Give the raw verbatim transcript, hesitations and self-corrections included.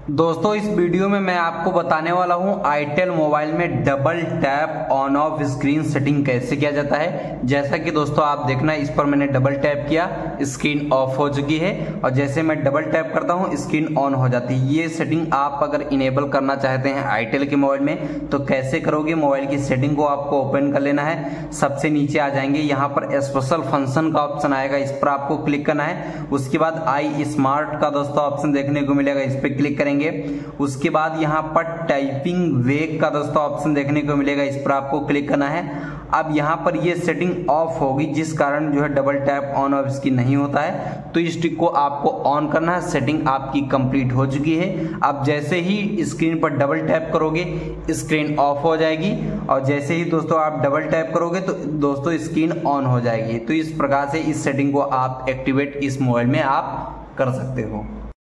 दोस्तों इस वीडियो में मैं आपको बताने वाला हूं आईटेल मोबाइल में double tap on off screen setting कैसे किया जाता है। जैसा कि दोस्तों आप देखना, इस पर मैंने डबल टैप किया, स्क्रीन ऑफ हो चुकी है और जैसे मैं डबल टैप करता हूं स्क्रीन ऑन हो जाती है। ये सेटिंग आप अगर इनेबल करना चाहते हैं आईटेल के मोबाइल में तो कैसे करोगे। मोबाइल की सेटिंग को आपको ओपन कर लेना है। सबसे नीचे आ जाएंगे, यहाँ पर स्पेशल फंक्शन का ऑप्शन आएगा, इस पर आपको क्लिक करना है। उसके बाद आई स्मार्ट का दोस्तों ऑप्शन देखने को मिलेगा, इस पर क्लिक करेंगे। उसके बाद यहाँ पर टाइपिंग वेग का दोस्तों ऑप्शन देखने को मिलेगा, इस पर आपको क्लिक करना है। अब यहाँ पर ये सेटिंग ऑफ होगी, जिस कारण जो है डबल टैप ऑन ऑफ इसकी नहीं होता है, तो इस टिक को आपको ऑन करना है। सेटिंग आपकी कंप्लीट हो चुकी है। अब जैसे ही स्क्रीन पर डबल टैप करोगे स्क्रीन ऑफ हो जाएगी और जैसे ही दोस्तों आप डबल टैप करोगे तो दोस्तों स्क्रीन ऑन हो जाएगी। तो इस प्रकार से इस सेटिंग को आप एक्टिवेट इस मोबाइल में आप कर सकते हो।